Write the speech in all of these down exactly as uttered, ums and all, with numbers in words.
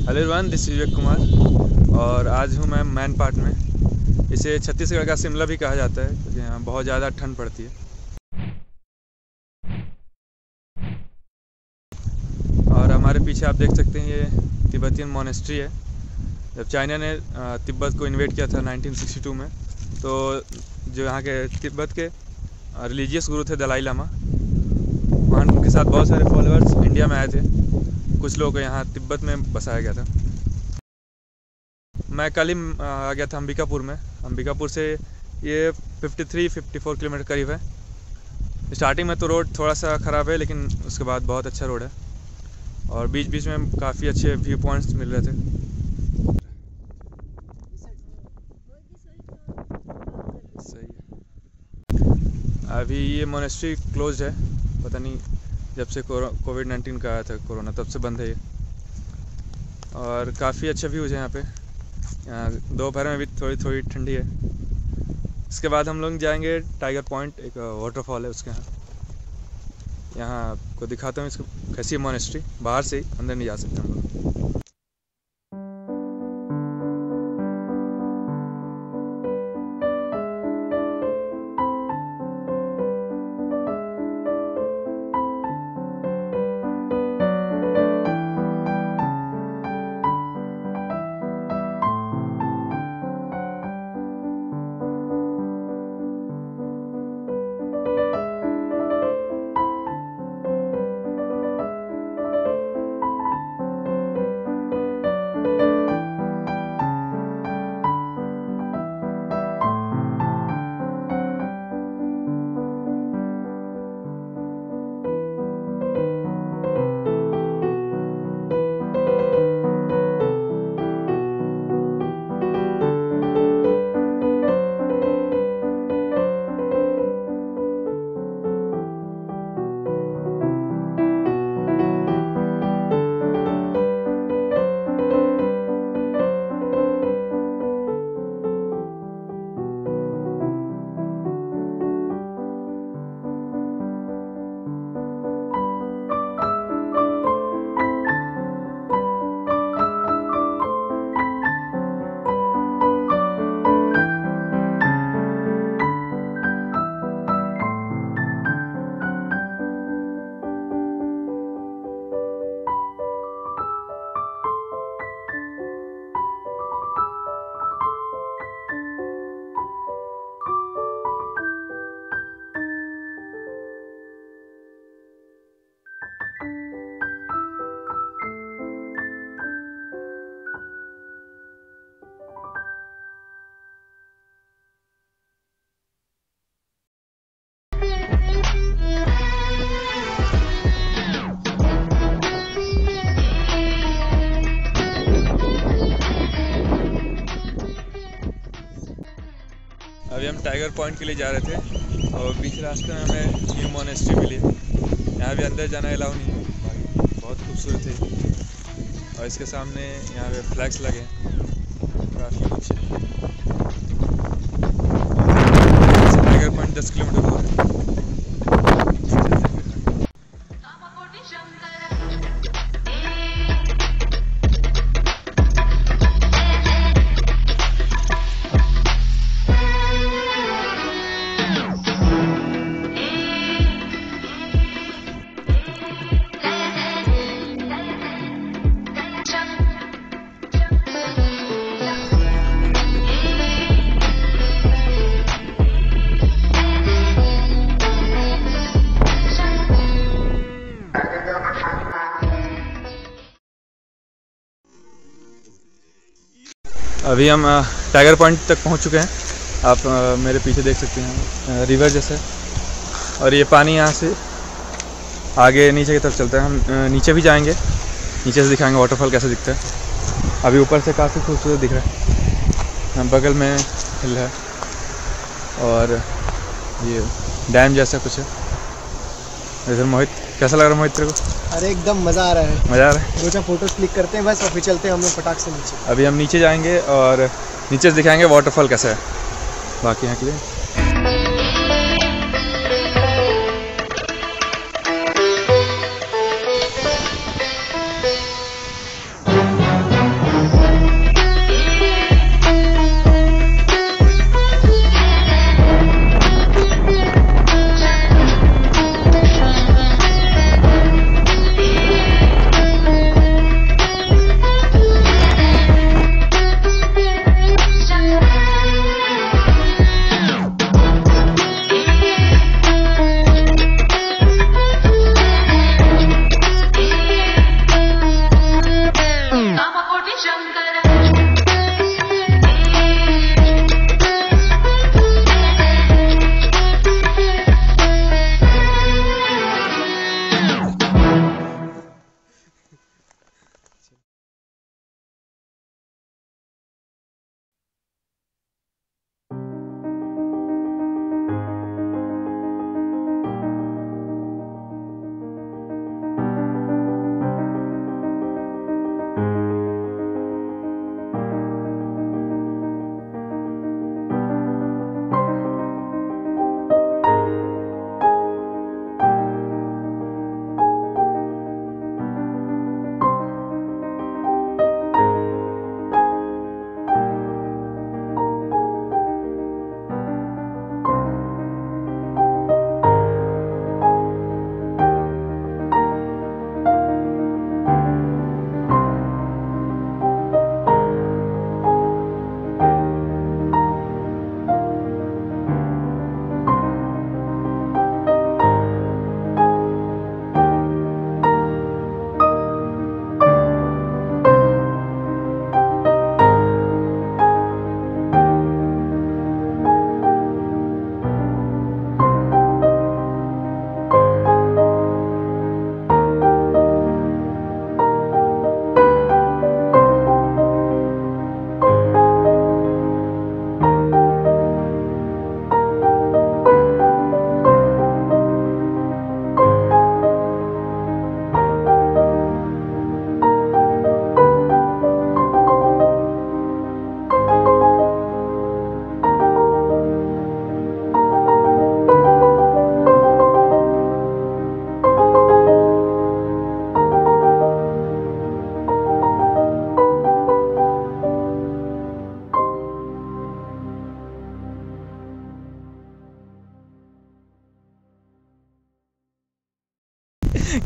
Hello everyone, this is Vivek Kumar और आज हूँ मैं मैन पार्ट में। इसे छत्तीसगढ़ का शिमला भी कहा जाता है क्योंकि यहाँ बहुत ज़्यादा ठंड पड़ती है। और हमारे पीछे आप देख सकते हैं ये तिब्बतियन मोनेस्ट्री है। जब चाइना ने तिब्बत को इन्वेड किया था नाइनटीन सिक्सटी टू में, तो जो यहाँ के तिब्बत के रिलीजियस गुरु थे दलाई लामा, वहाँ उनके साथ बहुत सारे फॉलोअर्स इंडिया में आए थे। कुछ लोगों को यहाँ तिब्बत में बसाया गया था। मैं कल ही आ गया था अंबिकापुर में। अंबिकापुर से ये तिरेपन चौवन किलोमीटर करीब है। स्टार्टिंग में तो रोड थोड़ा सा ख़राब है, लेकिन उसके बाद बहुत अच्छा रोड है और बीच बीच में काफ़ी अच्छे व्यू पॉइंट्स मिल रहे थे। सही है। अभी ये मोनेस्ट्री क्लोज है, पता नहीं जब से कोविड नाइन्टीन का आया था कोरोना, तब से बंद है ये। और काफ़ी अच्छा व्यूज़ है यहाँ पे। यहाँ दोपहर में भी थोड़ी थोड़ी ठंडी है। इसके बाद हम लोग जाएंगे टाइगर पॉइंट, एक वाटरफॉल है उसके यहाँ। यहाँ आपको दिखाता हूँ इसको कैसी है मोनेस्ट्री। बाहर से ही, अंदर नहीं जा सकते हम लोग। अभी हम टाइगर पॉइंट के लिए जा रहे थे और बीच रास्ते में हमें न्यू मोनेस्ट्री मिली। यहाँ भी अंदर जाना अलाउ नहीं है। बहुत खूबसूरत है और इसके सामने यहाँ पे फ्लैग्स लगे काफ़ी अच्छे। टाइगर पॉइंट दस किलोमीटर दूर है। अभी हम टाइगर पॉइंट तक पहुंच चुके हैं। आप मेरे पीछे देख सकते हैं रिवर जैसा है और ये पानी यहाँ से आगे नीचे की तरफ चलता है। हम नीचे भी जाएंगे, नीचे से दिखाएंगे वाटरफॉल कैसा दिखता है। अभी ऊपर से काफ़ी खूबसूरत दिख रहा है। बगल में हिल है और ये डैम जैसा कुछ है। इधर मोहित, कैसा लग रहा है मोहित तेरे को? अरे एकदम मज़ा आ रहा है। मज़ा आ रहा है। दो चार फोटोज क्लिक करते हैं बस और फिर चलते हैं हम लोग फटाक से नीचे। अभी हम नीचे जाएंगे और नीचे से दिखाएंगे वाटरफॉल कैसा है बाकी यहाँ के लिए।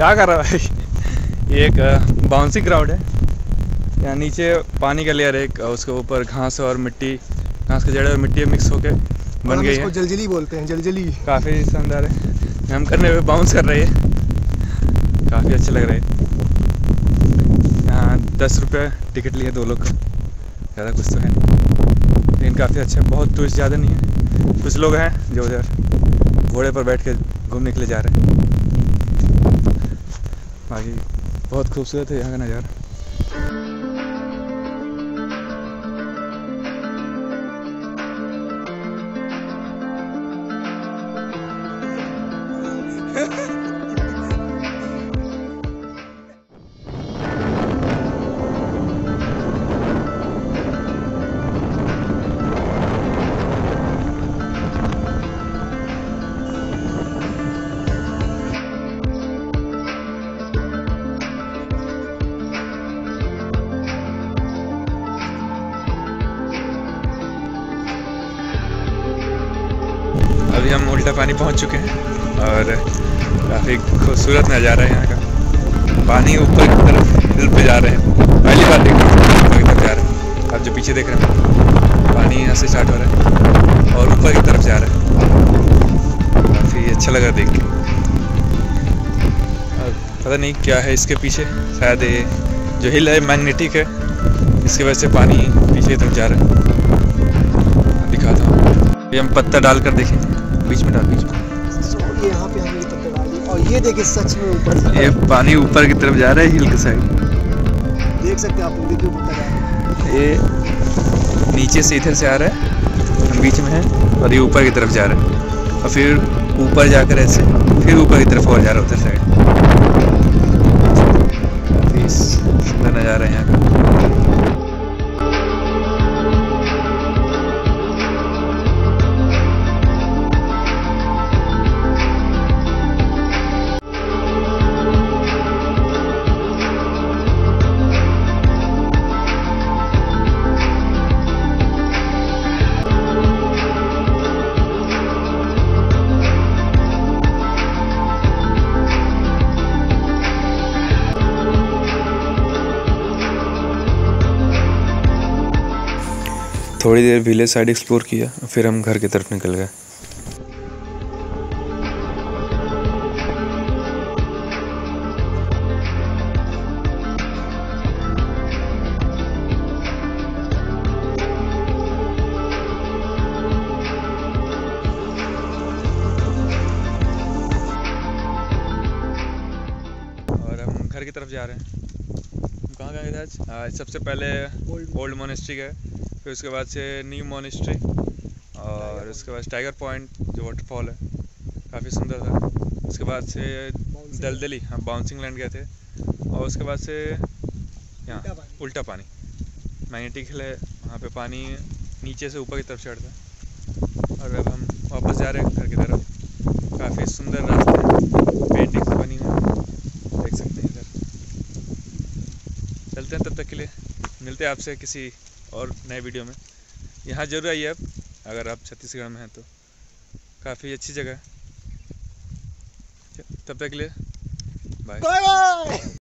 क्या कर रहा है भाई? ये एक बाउंसिंग ग्राउंड है। यहाँ नीचे पानी का लेयर है, एक उसके ऊपर घास और मिट्टी, घास के जड़े और मिट्टी मिक्स होके बन गई है। जलजली बोलते हैं, जलजली। काफ़ी शानदार है। हम करने में बाउंस कर रहे हैं, काफ़ी अच्छा लग रहा है। यहाँ दस रुपये टिकट लिए दो लोग का, ज़्यादा कुछ तो है नहीं, लेकिन काफ़ी अच्छा है। बहुत टूरिस्ट ज़्यादा नहीं है, कुछ लोग हैं जो उधर घोड़े पर बैठ के घूमने के लिए जा रहे हैं। बाकी बहुत खूबसूरत है यहाँ का नज़ारा। अभी हम उल्टा पानी पहुंच चुके हैं और काफ़ी खूबसूरत नज़ारा है यहाँ का। पानी ऊपर की तरफ हिल पे जा रहे हैं, पहली बार देख रहे हैं ऊपर की तरफ जा रहे हैं। आप जो पीछे देख रहे हैं पानी यहाँ से स्टार्ट हो रहा है और ऊपर की तरफ जा रहा है। काफ़ी अच्छा लगा देख के। और पता नहीं क्या है इसके पीछे, शायद ये जो हिल है मैग्नेटिक है, इसकी वजह से पानी पीछे की तरफ जा रहा है। दिखाता हूँ, ये हम पत्ता डालकर देखेंगे, बीच में डाल बीच में। ये यहाँ पे हमने पत्ता डाल दिया और ये देखिए सच में ऊपर, ये पानी ऊपर की तरफ जा रहा है हिल के साइड, देख सकते हैं आप लोग। देखिए पत्ता डाल रहा है, ये नीचे से इधर से आ रहा है, हम बीच में है और ये ऊपर की तरफ जा रहा है और फिर ऊपर जाकर ऐसे फिर ऊपर की तरफ और जा रहा है उधर साइड। काफ़ी सुंदर नज़ारा है यहाँ का। थोड़ी देर विलेज साइड एक्सप्लोर किया, फिर हम घर की तरफ निकल गए। और हम घर की तरफ जा रहे हैं। कहाँ गए थे आज? आज सबसे पहले ओल्ड मोनेस्ट्री गए, फिर उसके बाद से न्यू मोनेस्ट्री और उसके बाद टाइगर पॉइंट जो वाटरफॉल है, काफ़ी सुंदर था। उसके बाद से दलदली, हम बाउंसिंग लैंड गए थे और उसके बाद से यहाँ उल्टा पानी मैग्नेटिक हिल है, वहाँ पे पानी नीचे से ऊपर की तरफ चढ़ता है। और अब हम वापस जा रहे हैं घर की तरफ। काफ़ी सुंदर रास्ता है, पेंटिंग से बनी हुई, देख सकते हैं इधर। चलते हैं, तब तक के लिए मिलते हैं आपसे किसी और नए वीडियो में। यहाँ जरूर आइए आप, अगर आप छत्तीसगढ़ में हैं तो, काफ़ी अच्छी जगह है। तब तक के लिए बाय बाय।